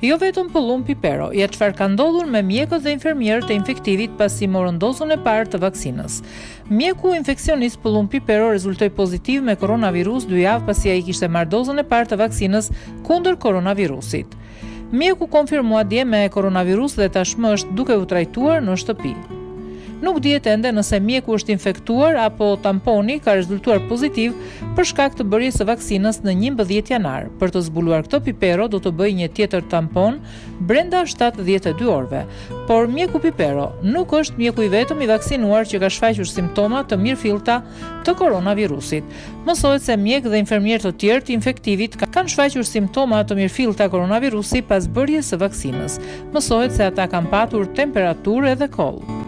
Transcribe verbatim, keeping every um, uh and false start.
Jo vetëm pëllum Pipero, ja çfarë ka ndodhur me mjekët dhe infermierët e Infektivit pasi morën dozën e parë të vaksinës. Mjeku infekcionist pëllum Pipero rezultoi pozitiv me koronavirus dy javë pasi ai kishte marrë dozën e parë të vaksinës kundër koronavirusit. Mjeku konfirmua dje me koronavirus dhe tashmë është duke u trajtuar në shtëpi. Nuk dihet ende nëse mjeku është infektuar apo tamponi ka rezultuar pozitiv për shkak të bërjes së vaksinës në njëmbëdhjetë janar. Për të zbuluar këtë, Pipero do të bëjë një tjetër tampon brenda shtatëdhjetë e dy orëve. Por mjeku Pipero nuk është mjeku i vetëm i vaksinuar që ka shfaqur simptoma të mirëfillta të koronavirusit. Mësohet se mjekë dhe infermierë të tjerë të Infektivit kanë shfaqur simptoma të mirëfillta koronavirusi pas bërjes së vaksinës. Mësohet se ata kanë patur temperaturë edhe koll.